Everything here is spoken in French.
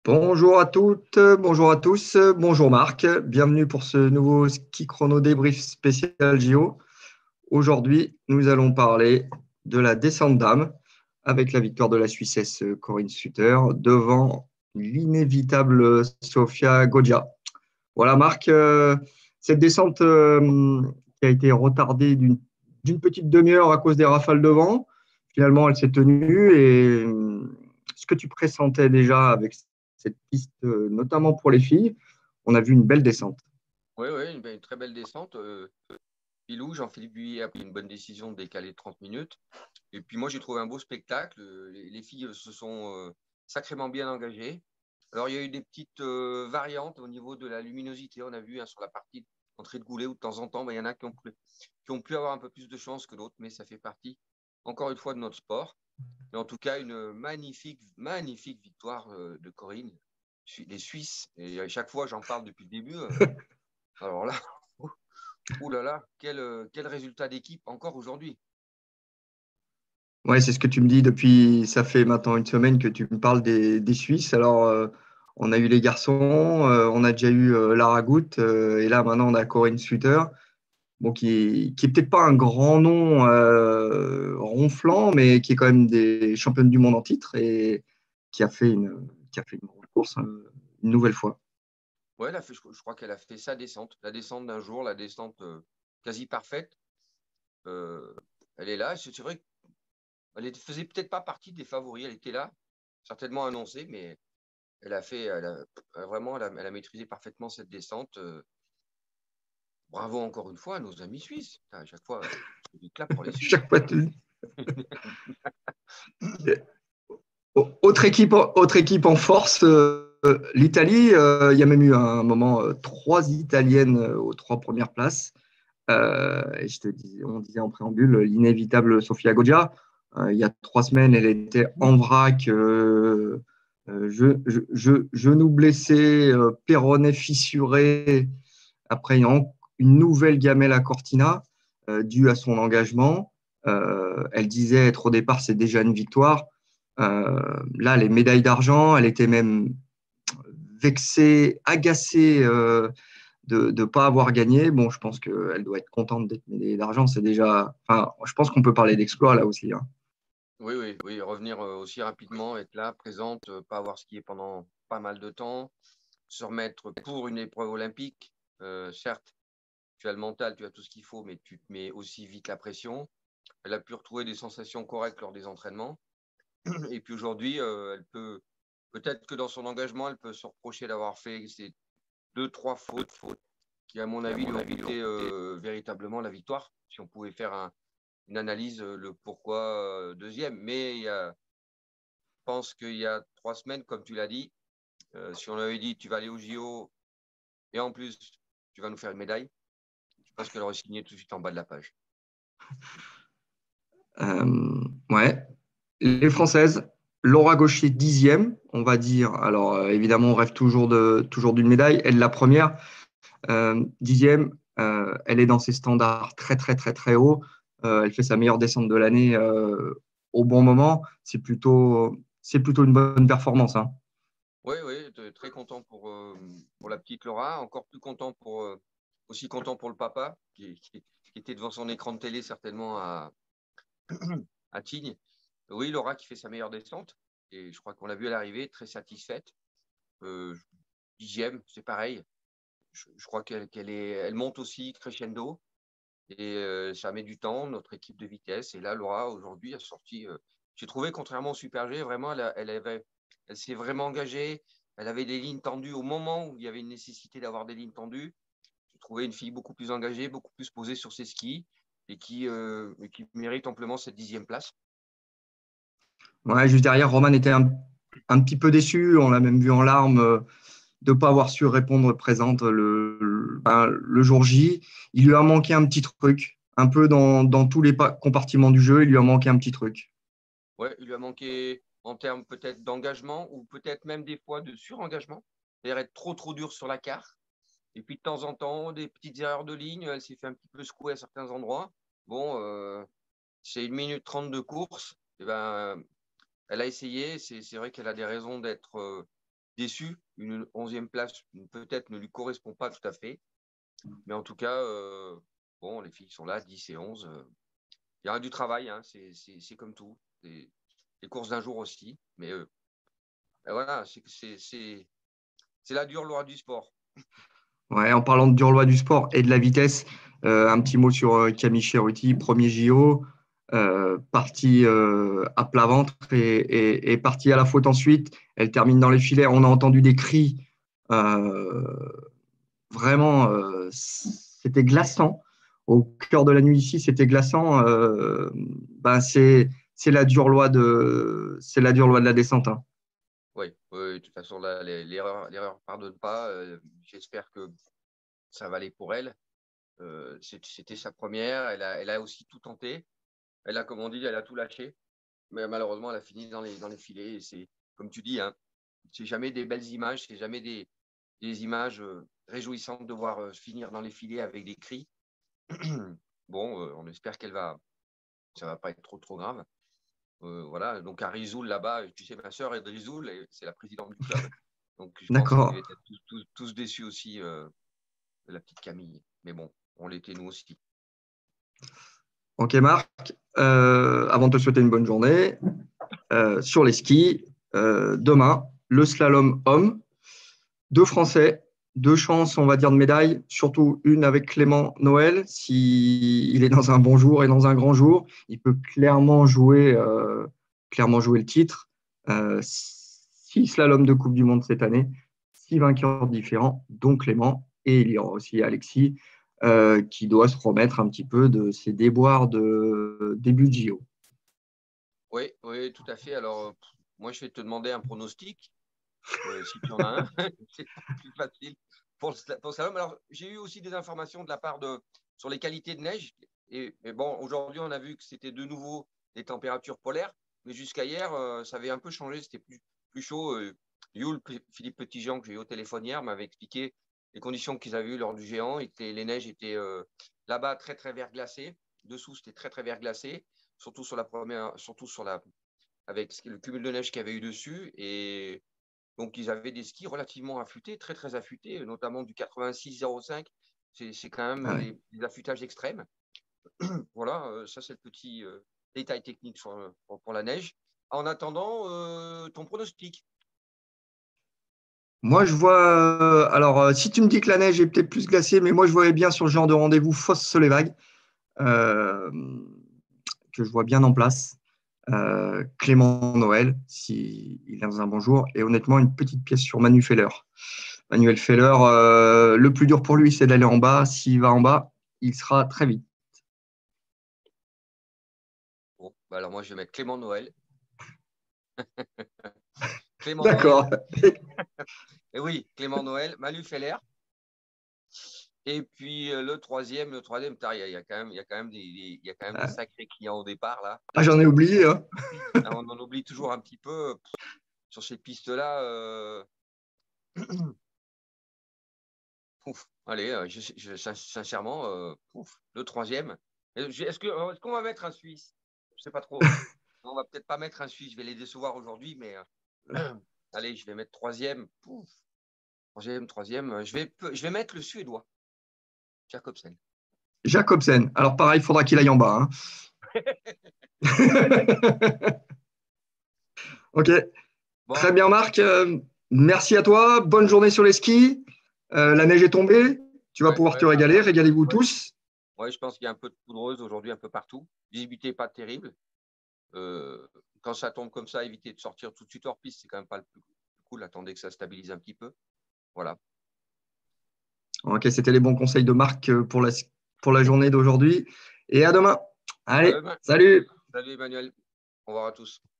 Bonjour à toutes, bonjour à tous, bonjour Marc, bienvenue pour ce nouveau ski chrono débrief spécial JO. Aujourd'hui, nous allons parler de la descente dames avec la victoire de la Suissesse Corinne Sutter devant l'inévitable Sofia Goggia. Voilà Marc, cette descente qui a été retardée d'une petite demi-heure à cause des rafales de vent, finalement elle s'est tenue et ce que tu pressentais déjà avec cette piste, notamment pour les filles, on a vu une belle descente. Oui, oui, une très belle descente. Pilou, Jean-Philippe Buillet a pris une bonne décision de décaler de 30 minutes. Et puis moi, j'ai trouvé un beau spectacle. Les filles se sont sacrément bien engagées. Alors, il y a eu des petites variantes au niveau de la luminosité. On a vu sur la partie entrée de goulet où de temps en temps, il y en a qui ont pu avoir un peu plus de chance que d'autres, mais ça fait partie, encore une fois, de notre sport. Mais en tout cas, une magnifique, magnifique victoire de Corinne, les Suisses. Et à chaque fois, j'en parle depuis le début. Alors là, ouh là là, quel résultat d'équipe encore aujourd'hui. Ouais, c'est ce que tu me dis depuis, ça fait maintenant une semaine que tu me parles des Suisses. Alors, on a eu les garçons, on a déjà eu Lara Gut, et là maintenant on a Corinne Suter. Bon, qui est peut-être pas un grand nom ronflant, mais qui est quand même des championnes du monde en titre et qui a fait une grosse course une nouvelle fois. Ouais, je crois qu'elle a fait sa descente, la descente d'un jour, la descente quasi parfaite. Euh, Elle est là. C'est vrai qu'elle ne faisait peut-être pas partie des favoris. Elle était là, certainement annoncée, mais elle a maîtrisé parfaitement cette descente. Bravo encore une fois à nos amis suisses. À chaque fois, je dis clap pour les Suisses. Chaque fois, autre équipe en force, l'Italie. Il y a même eu un moment trois Italiennes aux trois premières places. Et on disait en préambule l'inévitable Sofia Goggia. Il y a 3 semaines, elle était en vrac, genou blessé, péroné fissuré, après une nouvelle gamelle à Cortina, due à son engagement. Elle disait être au départ, c'est déjà une victoire. Là, les médailles d'argent, elle était même vexée, agacée de ne pas avoir gagné. Bon, je pense qu'elle doit être contente d'être médaillée d'argent. C'est déjà. Enfin, je pense qu'on peut parler d'exploit là aussi, hein. Oui, oui, oui, revenir aussi rapidement, être là, présente, pas avoir skié pendant pas mal de temps, se remettre pour une épreuve olympique. Certes, tu as le mental, tu as tout ce qu'il faut, mais tu te mets aussi vite la pression. Elle a pu retrouver des sensations correctes lors des entraînements. Et puis aujourd'hui, peut-être que dans son engagement, elle peut se reprocher d'avoir fait ces deux, trois fautes qui, à mon avis, lui ont coûté véritablement la victoire. Si on pouvait faire une analyse, le pourquoi deuxième. Mais je pense qu'il y a 3 semaines, comme tu l'as dit, si on avait dit tu vas aller au JO et en plus tu vas nous faire une médaille, je pense qu'elle aurait signé tout de suite en bas de la page. Ouais. Les Françaises, Laura Gaucher, 10e, on va dire. Alors, évidemment, on rêve toujours d'une médaille. Elle, la première, 10e, elle est dans ses standards très, très, très, très hauts. Elle fait sa meilleure descente de l'année au bon moment. C'est plutôt une bonne performance, hein. Oui, oui, très content pour la petite Laura, encore plus content aussi content pour le papa qui était devant son écran de télé certainement à Tignes. Oui, Laura qui fait sa meilleure descente et je crois qu'on l'a vu à l'arrivée, très satisfaite. 10e, c'est pareil. Je crois elle monte aussi crescendo et ça met du temps, notre équipe de vitesse. Et là, Laura aujourd'hui a sorti. J'ai trouvé, contrairement au Super G, vraiment, elle s'est vraiment engagée. Elle avait des lignes tendues au moment où il y avait une nécessité d'avoir des lignes tendues. J'ai trouvé une fille beaucoup plus engagée, beaucoup plus posée sur ses skis et qui mérite amplement cette 10e place. Ouais, juste derrière, Roman était un petit peu déçu. On l'a même vu en larmes de ne pas avoir su répondre présente le jour J. Il lui a manqué un petit truc. Un peu dans tous les compartiments du jeu, il lui a manqué un petit truc. Ouais, il lui a manqué en termes peut-être d'engagement ou peut-être même des fois de surengagement. C'est-à-dire être trop dur sur la carte. Et puis de temps en temps, des petites erreurs de ligne. Elle s'est fait un petit peu secouer à certains endroits. Bon, c'est 1 minute 30 de course. Et ben, elle a essayé. C'est vrai qu'elle a des raisons déçu. Une 11e place, peut-être, ne lui correspond pas tout à fait. Mais en tout cas, bon, les filles sont là, 10 et 11. Il y aura du travail, hein, c'est comme tout. Les courses d'un jour aussi. Mais voilà, c'est la dure loi du sport. Ouais, en parlant de dure loi du sport et de la vitesse, un petit mot sur Camille Cheruti, premier JO, partie à plat ventre et partie à la faute ensuite. Elle termine dans les filets. On a entendu des cris. Vraiment, c'était glaçant. Au cœur de la nuit ici, c'était glaçant. Ben c'est la dure loi c'est la dure loi de la descente. Hein. Oui, de toute façon, l'erreur ne pardonne pas. J'espère que ça va aller pour elle. C'était sa première. Elle a aussi tout tenté. Elle a, comme on dit, elle a tout lâché. Mais malheureusement, elle a fini dans les filets. Et c'est, comme tu dis, hein, c'est jamais des belles images. C'est jamais des images réjouissantes de voir finir dans les filets avec des cris. Bon, on espère ça va pas être trop grave. Voilà, donc à Rizoul, là-bas, tu sais, ma sœur est de Rizoul et c'est la présidente du club. Donc je pense qu'ils étaient tous déçus aussi de la petite Camille. Mais bon, on l'était nous aussi. Ok Marc, avant de te souhaiter une bonne journée, sur les skis, demain, le slalom homme, 2 Français, 2 chances, on va dire, de médaille, surtout une avec Clément Noël. S'il est dans un bon jour et dans un grand jour, il peut clairement jouer le titre. 6 slaloms de Coupe du Monde cette année, 6 vainqueurs différents, dont Clément. Et il y aura aussi Alexis, qui doit se remettre un petit peu de ses déboires de début de JO. Oui, tout à fait. Alors, moi, je vais te demander un pronostic, si tu en as un. C'est pas plus facile pour le slalom. Alors, j'ai eu aussi des informations de la part sur les qualités de neige. Mais bon, aujourd'hui, on a vu que c'était de nouveau des températures polaires. Mais jusqu'à hier, ça avait un peu changé. C'était plus chaud. Philippe Petitjean, que j'ai eu au téléphone hier, m'avait expliqué les conditions qu'ils avaient eues lors du géant. Les neiges étaient là-bas très, très verglacées. Dessous, c'était très, très verglacé. Surtout avec le cumul de neige qu'il y avait eu dessus. Et donc, ils avaient des skis relativement affûtés, très, très affûtés, notamment du 86,05. C'est quand même des affûtages extrêmes. Voilà, ça, c'est le petit détail technique pour la neige. En attendant, ton pronostic. Moi, je vois. Alors, si tu me dis que la neige est peut-être plus glacée, mais moi, je voyais bien sur le genre de rendez-vous Fosse-Soleil-Vague, que je vois bien en place. Clément Noël, s'il est dans un bon jour. Et honnêtement, une petite pièce sur Manu Feller. Manuel Feller, le plus dur pour lui, c'est d'aller en bas. S'il va en bas, il sera très vite. Bon, bah alors moi, je vais mettre Clément Noël. Clément D'accord. Noël. Et oui, Clément Noël, Manu Feller. Et puis le troisième, il y a quand même des sacrés clients au départ là. Ah, j'en ai oublié. Hein. On en oublie toujours un petit peu sur ces pistes-là. Allez, sincèrement, le troisième. Est-ce qu'on va mettre un Suisse? Je ne sais pas trop. On va peut-être pas mettre un Suisse. Je vais les décevoir aujourd'hui, mais allez, je vais mettre troisième. Troisième. Je vais mettre le Suédois, Jacobsen. Jacobsen. Alors, pareil, il faudra qu'il aille en bas. Hein. Ok. Bon, Très bien, Marc. Merci à toi. Bonne journée sur les skis. La neige est tombée. Tu vas pouvoir te régaler. Régalez-vous tous. Ouais, je pense qu'il y a un peu de poudreuse aujourd'hui, un peu partout. Visibilité pas terrible. Quand ça tombe comme ça, éviter de sortir tout de suite hors piste, c'est quand même pas le plus cool. Attendez que ça stabilise un petit peu. Voilà. Ok, c'était les bons conseils de Marc pour la journée d'aujourd'hui. Et à demain. Allez, salut. Salut Emmanuel. Au revoir à tous.